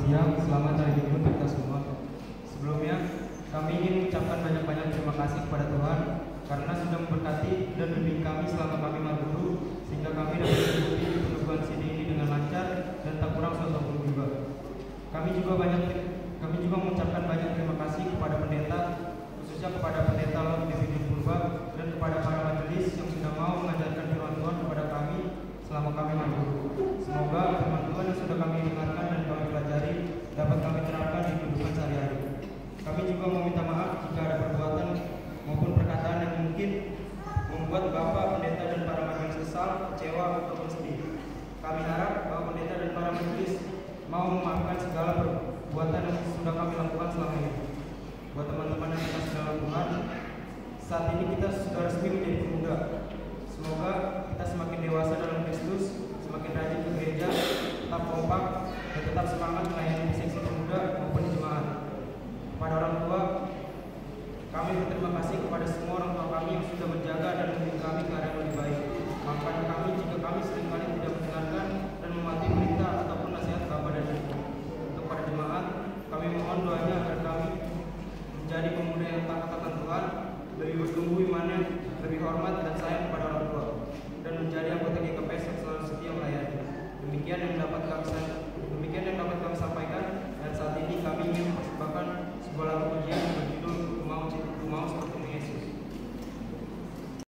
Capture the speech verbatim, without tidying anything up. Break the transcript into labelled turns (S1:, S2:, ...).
S1: siang, selamat hari Minggu untuk kita semua. Sebelumnya, kami ingin mengucapkan banyak-banyak terima kasih kepada Tuhan karena sudah memberkati dan membimbing kami selama kami marguru, sehingga kami dapat mengikuti penubuhan C D ini dengan lancar dan tak kurang suatu pun juga. Kami juga banyak kami juga mengucapkan banyak terima kasih kepada pendeta, khususnya kepada pendeta Lord David Purba dan kepada para majelis yang sudah mau mengajarkan firman Tuhan kepada kami selama kami marguru. Semoga firman Tuhan yang sudah kami dengarkan dan kami pelajari dapat kami terapkan di kehidupan sehari-hari. Kami juga meminta maaf jika ada perbuatan maupun perkataan yang mungkin membuat Bapak, pendeta dan para majelis kesal, kecewa ataupun sedih. Kami harap bahwa pendeta dan para majelis mau memaafkan segala perbuatan yang sudah kami lakukan selama ini. Buat teman-teman yang kita sudah lakukan, saat ini kita sudah resmi menjadi pemuda.